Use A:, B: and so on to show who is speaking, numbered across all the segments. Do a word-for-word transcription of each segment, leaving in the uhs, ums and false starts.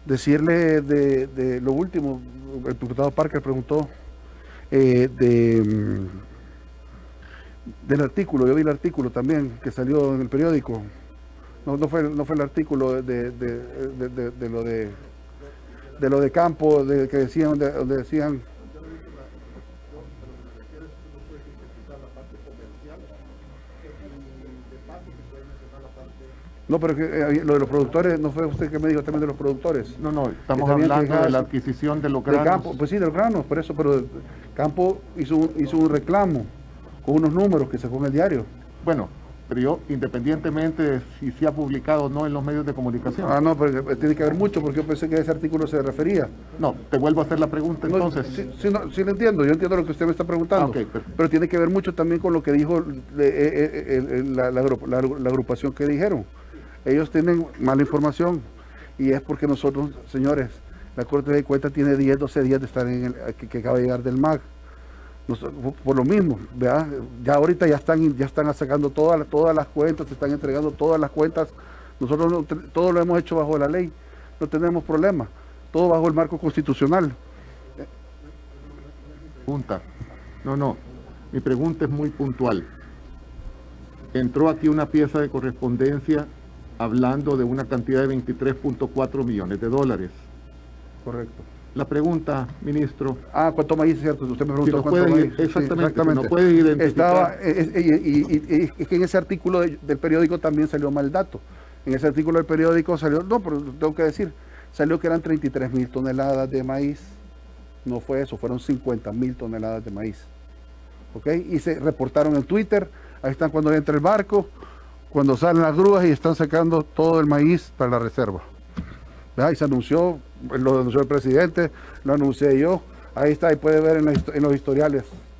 A: decirle de, de lo último, el diputado Parker preguntó eh, de, del artículo, yo vi el artículo también que salió en el periódico, no, no, fue, no fue el artículo de, de, de, de, de lo de de lo de campo, de que decían, de, donde decían no, pero que eh, lo de los productores, ¿no fue usted que me dijo también de los productores?
B: No, no, estamos hablando de la adquisición de los granos.
A: Campo, pues sí, de los granos, por eso, pero Campo hizo, hizo un reclamo con unos números que sacó en el diario.
B: Bueno, pero yo, independientemente de si se ha publicado o no en los medios de comunicación.
A: Ah, no, pero tiene que haber mucho, porque yo pensé que a ese artículo se refería.
B: No, te vuelvo a hacer la pregunta
A: no,
B: entonces.
A: Sí, sí, no, sí lo entiendo, yo entiendo lo que usted me está preguntando, ah, okay, pero, pero tiene que ver mucho también con lo que dijo de, eh, eh, la, la, la, la agrupación que dijeron. Ellos tienen mala información y es porque nosotros, señores, la Corte de Cuentas tiene diez, doce días de estar en el, que, que acaba de llegar del M A C. Por lo mismo, ¿verdad? Ya ahorita ya están, ya están sacando todas, todas las cuentas, se están entregando todas las cuentas. Nosotros no, todo lo hemos hecho bajo la ley, no tenemos problema, todo bajo el marco constitucional.
B: Pregunta. No, no, mi pregunta es muy puntual. Entró aquí una pieza de correspondencia hablando de una cantidad de veintitrés punto cuatro millones de dólares.
A: Correcto.
B: La pregunta, ministro...
A: Ah, ¿cuánto maíz, cierto? Usted me preguntó
B: si
A: cuánto maíz.
B: Exactamente,
A: sí, exactamente.
B: Si no puede identificar...
A: Estaba, es, y, y, y, es que en ese artículo de, del periódico también salió mal dato. En ese artículo del periódico salió, no, pero tengo que decir, salió que eran treinta y tres mil toneladas de maíz. No fue eso, fueron cincuenta mil toneladas de maíz. ¿Ok? Y se reportaron en Twitter, ahí están cuando entra el barco, cuando salen las grúas y están sacando todo el maíz para la reserva. ¿Verdad? Y se anunció, lo anunció el presidente, lo anuncié yo, ahí está, ahí puede ver en, la, en los historiales.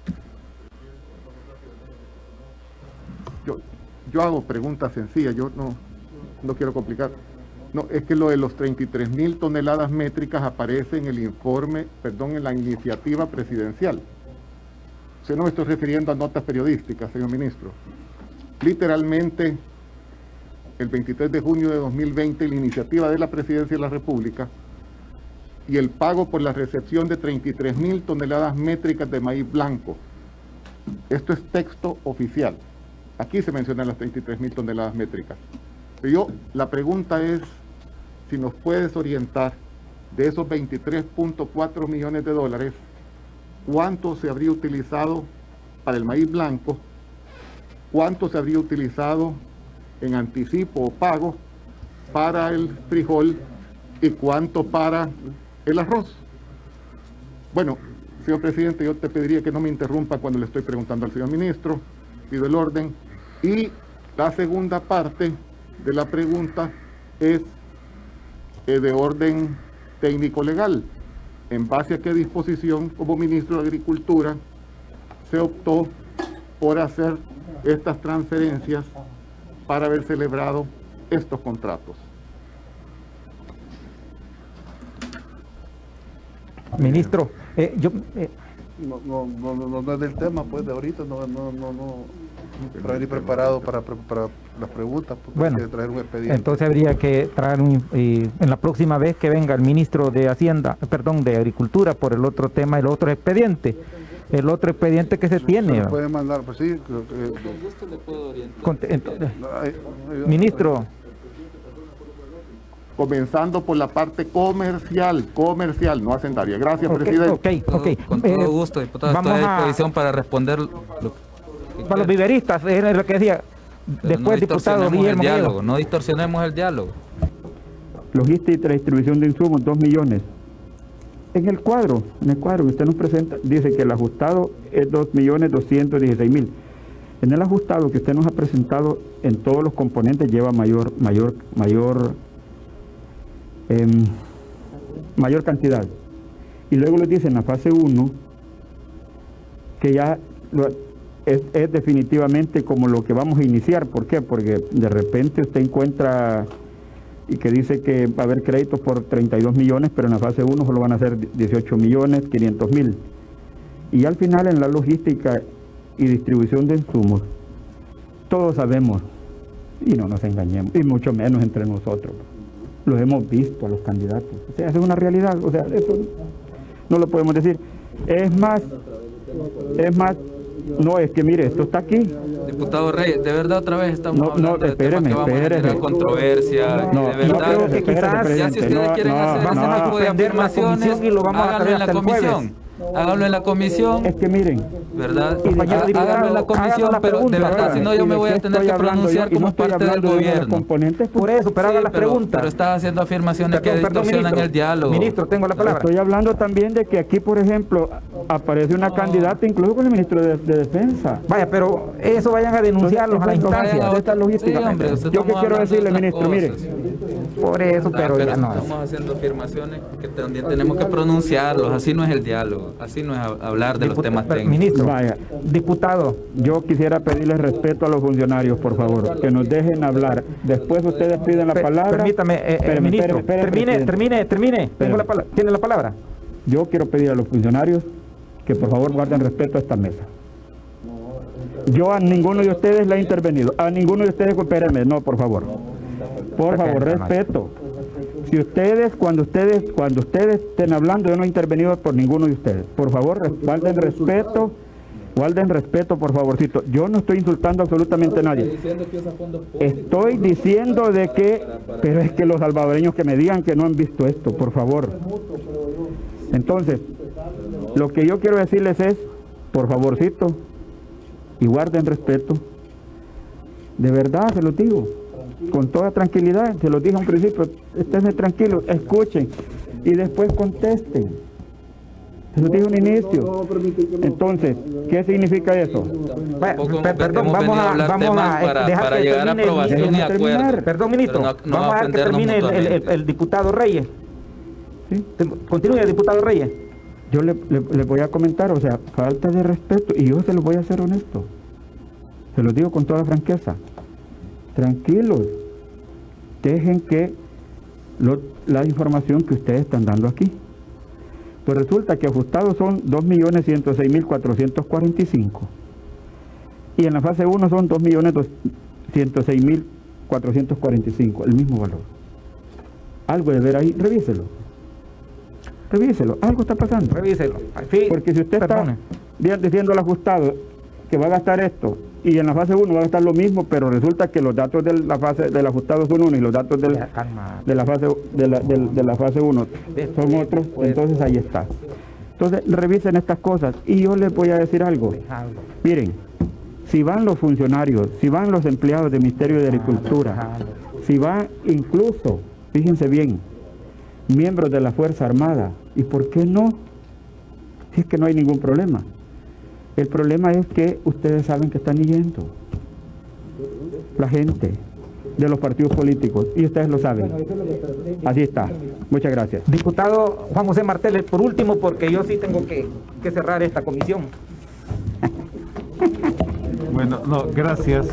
B: Yo, yo hago preguntas sencillas, yo no, no quiero complicar. No, es que lo de los treinta y tres mil toneladas métricas aparece en el informe, perdón, en la iniciativa presidencial. O sea, no me estoy refiriendo a notas periodísticas, señor ministro. Literalmente, el veintitrés de junio de dos mil veinte, la iniciativa de la Presidencia de la República y el pago por la recepción de treinta y tres mil toneladas métricas de maíz blanco. Esto es texto oficial. Aquí se mencionan las treinta y tres mil toneladas métricas. Pero yo, la pregunta es si nos puedes orientar de esos veintitrés punto cuatro millones de dólares, ¿cuánto se habría utilizado para el maíz blanco? ¿Cuánto se habría utilizado en anticipo o pago para el frijol y cuánto para el arroz? Bueno, señor presidente, yo te pediría que no me interrumpa cuando le estoy preguntando al señor ministro, pido el orden. Y la segunda parte de la pregunta es eh, de orden técnico-legal. ¿En base a qué disposición como ministro de Agricultura se optó por hacer estas transferencias para haber celebrado estos contratos?
C: Ministro, eh, yo... Eh,
A: no, no, no, no, no es del tema, pues, de ahorita, no, no, no, no, para venir preparado para, para las preguntas, porque
C: bueno,
A: hay que traer un expediente.
C: Entonces habría que traer un, eh, en la próxima vez que venga el ministro de Hacienda, perdón, de Agricultura, por el otro tema, el otro expediente, el otro expediente que se
A: sí,
C: tiene.
A: Se puede mandar, pues sí. Creo que,
D: con gusto le puedo orientar.
C: Con, entonces, ministro.
B: Comenzando por la parte comercial, comercial, no hacendaria. Gracias, okay, presidente.
C: Ok, ok.
D: Con todo eh, gusto, diputado. Estoy a disposición para responder. Lo
C: que para los viveristas, es lo que decía.
D: Pero
C: después,
D: no
C: diputado Guillermo
D: el diálogo, no distorsionemos el diálogo.
E: Logística y distribución de insumos, dos millones. En el cuadro, en el cuadro que usted nos presenta, dice que el ajustado es dos millones doscientos dieciséis mil. En el ajustado que usted nos ha presentado, en todos los componentes lleva mayor, mayor, mayor, eh, mayor cantidad. Y luego le dice en la fase uno que ya lo, es, es definitivamente como lo que vamos a iniciar. ¿Por qué? Porque de repente usted encuentra y que dice que va a haber créditos por treinta y dos millones, pero en la fase uno solo van a ser dieciocho millones quinientos mil. Y al final en la logística y distribución de insumos, todos sabemos, y no nos engañemos, y mucho menos entre nosotros, los hemos visto a los candidatos. O sea, eso es una realidad, o sea, eso no lo podemos decir. Es más, es más, no, es que mire, esto está aquí.
D: Diputado Reyes, de verdad otra vez estamos
E: no,
D: hablando
E: no,
D: de temas que vamos a generar controversia.
E: No,
D: de verdad,
E: no creo que quizás,
D: ya si ustedes
E: no,
D: quieren
E: no,
D: hacer ese
E: no,
D: tipo de afirmaciones,
C: y lo vamos a
D: háganlo en la comisión. Háganlo en la comisión.
E: Es que miren,
D: ¿verdad?
C: Compañero diputado,
D: Háganlo en la comisión,
C: haga la
D: pero de
C: pregunta,
D: verdad, si no yo me voy a tener que pronunciar como parte del gobierno.
C: Por eso, pero
D: Sí,
C: haga la
D: pero,
C: pregunta.
D: pero estás haciendo afirmaciones
C: Perdón,
D: que
C: perdón,
D: distorsionan
C: ministro.
D: el diálogo.
C: Ministro, tengo la palabra.
E: estoy hablando también de que aquí, por ejemplo, aparece una candidata incluso con el ministro de, de Defensa.
C: Vaya, pero eso vayan a denunciarlos a la
E: Entonces,
C: instancia.
E: de esta logística.
D: Sí, hombre, usted
E: Yo que
D: estamos
E: quiero
D: hablando de
E: decirle,
D: otras
E: ministro, mire,
D: cosas.
C: Por eso,
D: Ah,
C: pero,
D: pero
C: ya no.
D: estamos haciendo afirmaciones que también tenemos que pronunciarlos. Así no es el diálogo. Así no es hab- hablar de los temas técnicos.
C: Ministro,
E: vaya,
C: diputado,
E: yo quisiera pedirle respeto a los funcionarios, por favor, que nos dejen hablar. Después ustedes piden la
C: per-
E: palabra.
C: permítame, eh, eh,
E: Espéreme,
C: ministro,
E: espéreme, espéreme,
C: termine,
E: presidente.
C: termine, termine. Tengo la pala- ¿Tiene la palabra?
E: Yo quiero pedir a los funcionarios que por favor guarden respeto a esta mesa. Yo a ninguno de ustedes le he intervenido. A ninguno de ustedes, espérenme, no, por favor. Por favor, respeto. Si ustedes, cuando ustedes, cuando ustedes estén hablando, yo no he intervenido por ninguno de ustedes. Por favor, res- guarden respeto, guarden respeto, por favorcito. Yo no estoy insultando absolutamente a nadie. Estoy diciendo de que, pero es que los salvadoreños que me digan que no han visto esto, por favor. Entonces, lo que yo quiero decirles es, por favorcito, y guarden respeto. De verdad, se los digo, con toda tranquilidad, se los dije a un principio, esténse tranquilos, escuchen, y después contesten. Se los dije a un inicio. Entonces, ¿qué significa eso?
C: Vaya,
D: Tampoco
C: per- perdón,
D: hemos
C: vamos
D: venido a
C: a,
D: hablar
C: vamos
D: temas
C: a eh,
D: para-
C: dejar
D: para
C: que
D: llegar a
C: termine el-
D: aprobación
C: déjenme
D: y acuerdo.
C: terminar. Perdón, ministro,
D: Pero no- no
C: vamos a dejar que
D: ofendernos
C: termine el, el- el-
D: mutuamente.
C: el diputado Reyes.
E: ¿Sí?
C: Te- Continúe, diputado Reyes.
E: Yo le, le- le voy a comentar, o sea, falta de respeto, y yo se los voy a ser honesto. Se los digo con toda franqueza. Tranquilos. Dejen que lo- la información que ustedes están dando aquí. Pues resulta que ajustados son dos millones ciento seis mil cuatrocientos cuarenta y cinco. Y en la fase uno son dos millones ciento seis mil cuatrocientos cuarenta y cinco, el mismo valor. Algo de ver ahí, revíselo. Revíselo, algo está pasando.
C: Revíselo. Sí,
E: Porque si usted
C: perdone.
E: está bien diciendo al ajustado que va a gastar esto, y en la fase uno va a gastar lo mismo, pero resulta que los datos de la fase del ajustado son uno y los datos del,
C: Ya, calma.
E: de la fase de la, del- de la fase uno son otros, entonces ahí está. Entonces revisen estas cosas y yo les voy a decir algo.
C: Déjalo,
E: Miren, si van los funcionarios, si van los empleados del Ministerio de Agricultura,
C: déjalo.
E: si van incluso, fíjense bien, miembros de la Fuerza Armada, ¿y por qué no? Si es que no hay ningún problema. El problema es que ustedes saben que están yendo la gente de los partidos políticos y ustedes lo saben. Así está. Muchas gracias.
C: Diputado Juan José Martel, por último, porque yo sí tengo que, que cerrar esta comisión.
F: Bueno, no, gracias.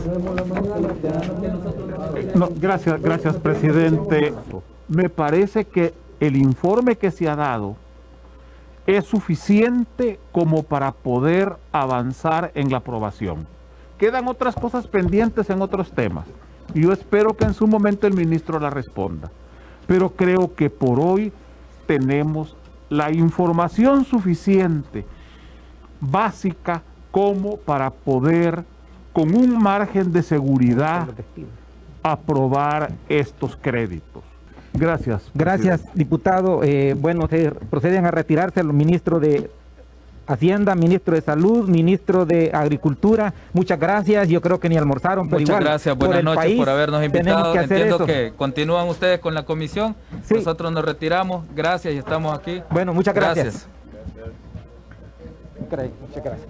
F: No, gracias, gracias, presidente. Me parece que el informe que se ha dado es suficiente como para poder avanzar en la aprobación. Quedan otras cosas pendientes en otros temas. Y yo espero que en su momento el ministro la responda. Pero creo que por hoy tenemos la información suficiente, básica, como para poder, con un margen de seguridad, aprobar estos créditos. Gracias.
C: Gracias,
F: presidente.
C: diputado. Eh, bueno, se proceden a retirarse los ministros de Hacienda, ministro de Salud, ministro de Agricultura. Muchas gracias. Yo creo que ni almorzaron, pero
D: Muchas
C: igual,
D: gracias,
C: por
D: buenas
C: el
D: noches
C: país
D: por habernos
C: tenemos
D: invitado.
C: que hacer
D: Entiendo
C: eso.
D: que continúan ustedes con la comisión.
C: Sí.
D: Nosotros nos retiramos. Gracias y estamos aquí.
C: Bueno, muchas gracias.
D: Gracias.
C: Muchas gracias.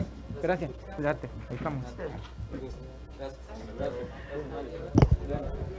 C: Gracias. Cuídate. Ahí estamos.